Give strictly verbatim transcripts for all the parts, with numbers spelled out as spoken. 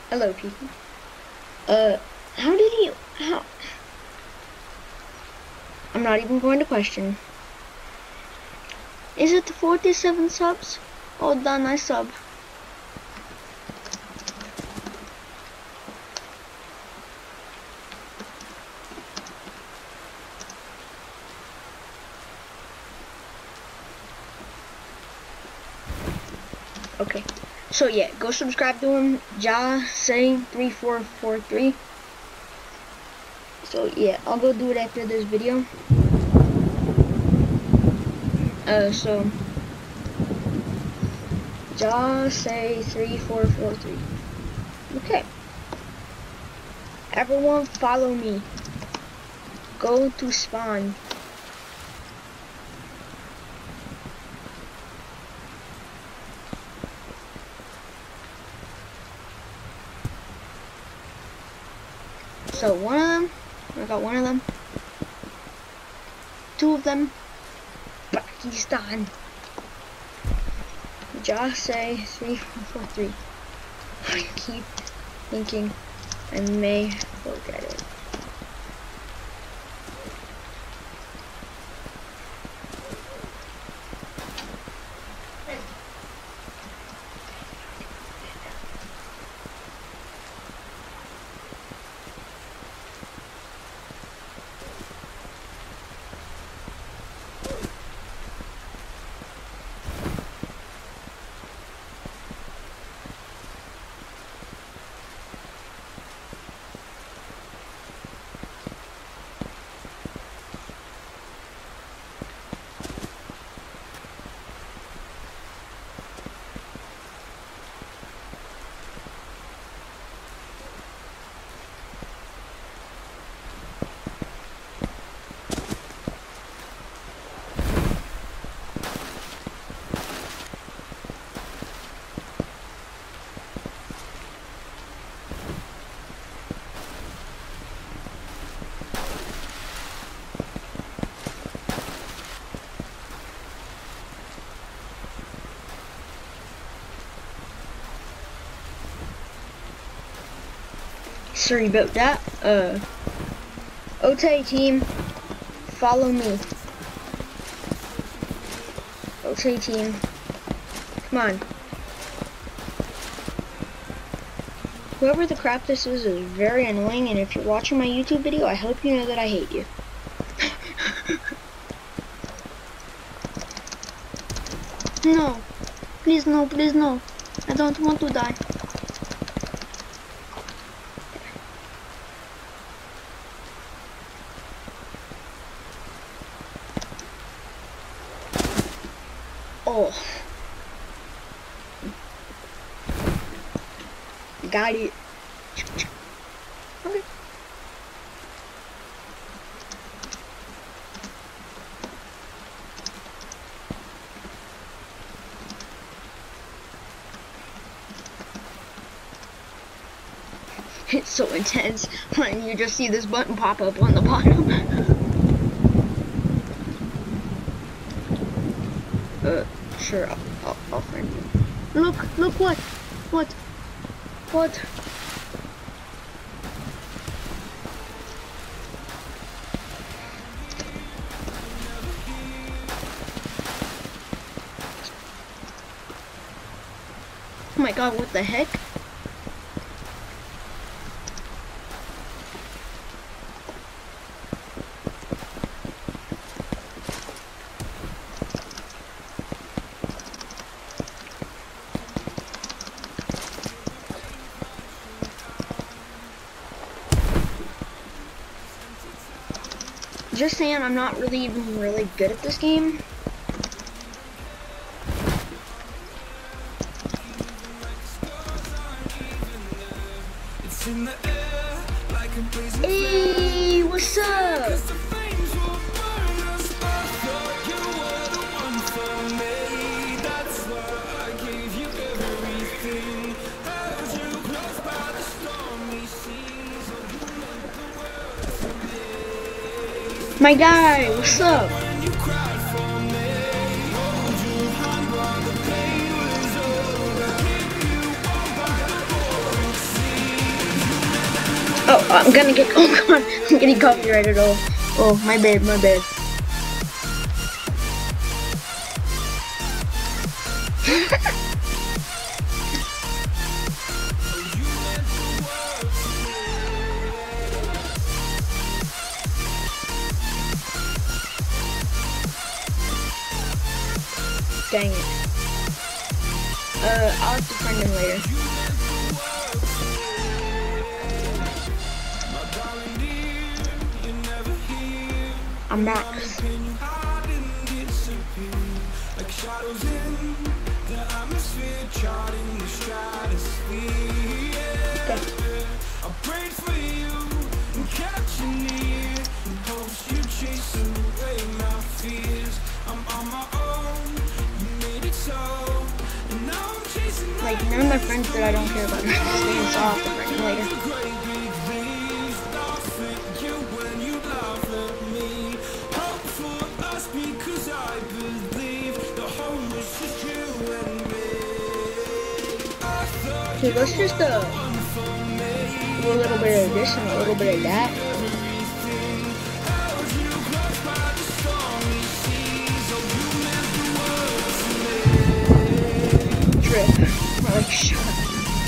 Hello, people. Uh, how did you, how? I'm not even going to question. Is it the forty-seven subs? Oh, the nice sub. Okay. So yeah, go subscribe to him, Ja Say three four four three. So yeah, I'll go do it after this video. Uh, so Ja Say three four four three. Okay. Everyone, follow me. Go to spawn. So one of them, I got one of them. Two of them, Pakistan. Ja Say three four four three. I keep thinking I may forget it. Sorry about that. Uh, Otay team, follow me. Otay team, come on. Whoever the crap this is is very annoying, and if you're watching my YouTube video, I hope you know that I hate you. No, please no, please no. I don't want to die. Oh. Got it. Okay. It's so intense when you just see this button pop up on the bottom. uh, sure, I'll, I'll, I'll find you. Look, look what? What? What? Oh my god, what the heck? Just saying, I'm not really even really good at this game. Hey, what's up? My guy, what's up? I'm gonna get, oh god, I'm getting copyrighted. Oh, oh, my bad, my bad. Dang it. Uh, I'll have to find him later. I'm back. Like, none of my friends that I don't care about are staying soft and running later. Okay, let's just uh, do a little bit of this and a little bit of that. Trip. Like, shut up.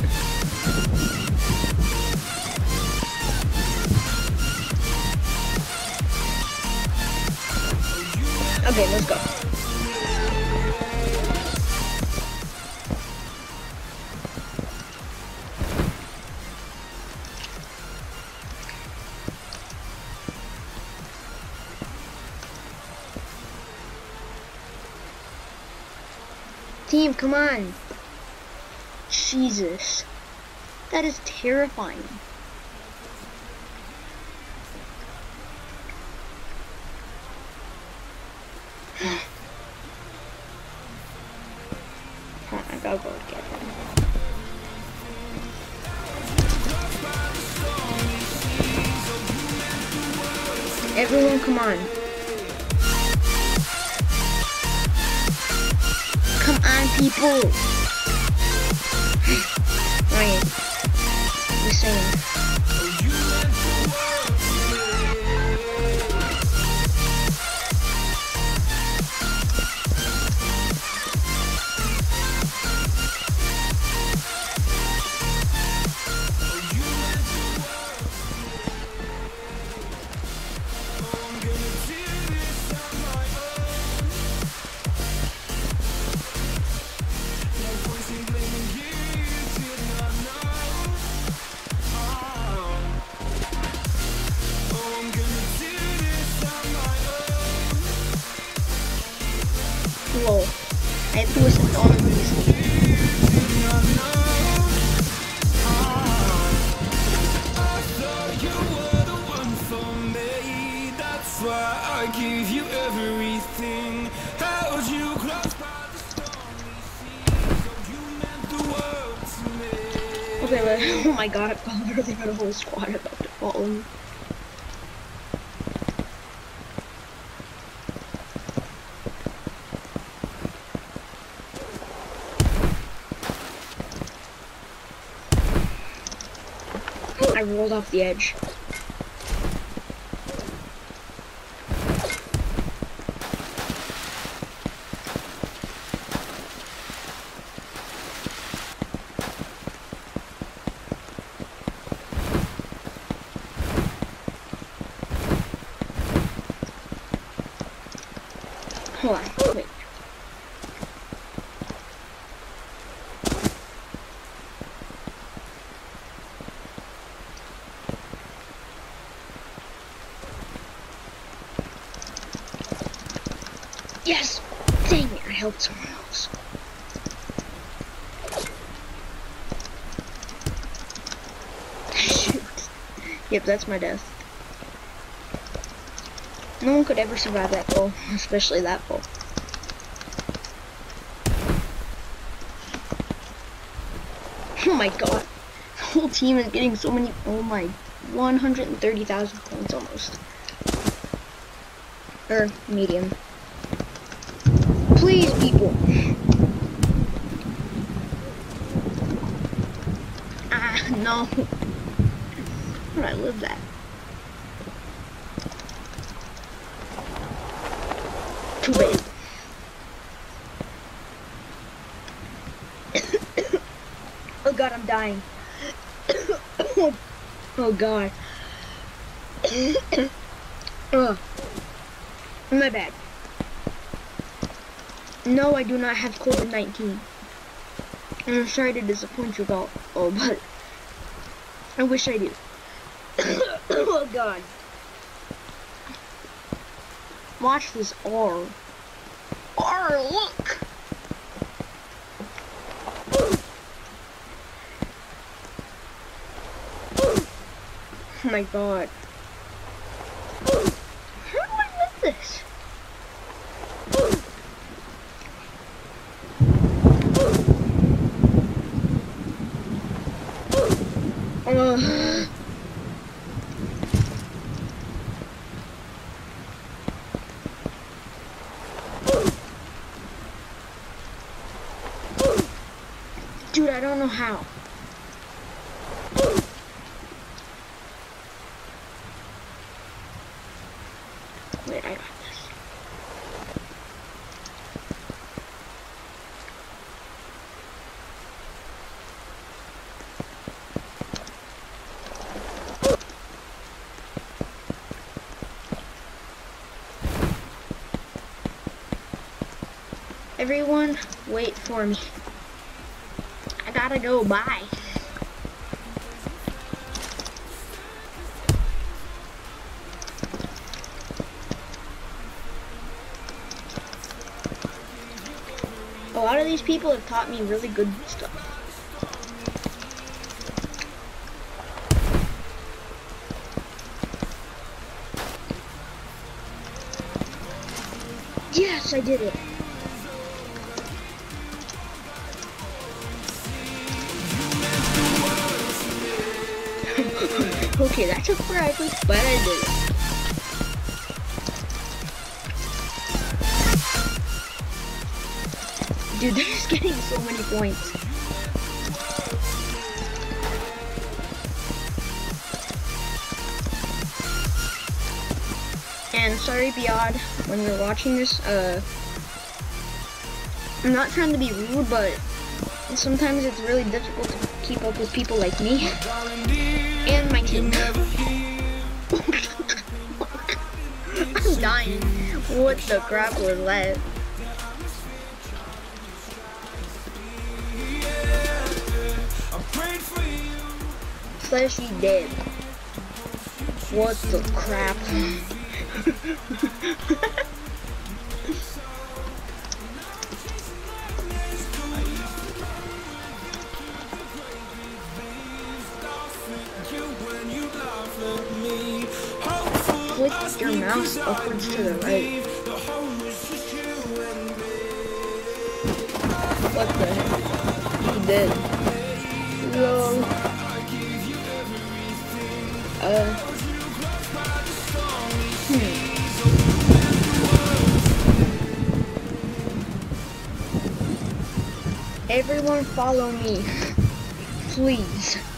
Okay, let's go. Team, come on. Jesus. That is terrifying. Hold on, I gotta go get him. Everyone, come on. Come on, people. Ryan, you're saying. Whoa, I have to listen to all of these. Okay, but oh my god, I literally had a whole squad about to follow me. I rolled off the edge. Hold on, wait. Yes! Dang it, I helped someone else. Shoot. Yep, that's my death. No one could ever survive that goal, especially that goal. Oh my god. The whole team is getting so many, oh my, one hundred thirty thousand points almost. Or medium. Please, people. Ah, no. Where I live at? Too bad. Oh god, I'm dying. Oh god. Oh, my bad. No, I do not have COVID nineteen. And I'm sorry to disappoint you about, oh, but I wish I do. Oh god. Watch this R. R, look! Oh my god. How do I lift this? Uh. Dude, I don't know how. Wait, I got this. Everyone, wait for me. I gotta go, bye. A lot of these people have taught me really good stuff. Yes, I did it. Okay, that took forever, but I did it. Dude, they're just getting so many points. And sorry, Biad, when you're watching this, uh, I'm not trying to be rude, but sometimes it's really difficult to keep up with people like me and my team. I'm dying. What the crap was that? Fleshy dead. What the crap? Flick your mouse upwards to the right. What the heck? He did. Lol. Uh. Hmm. Everyone follow me, please.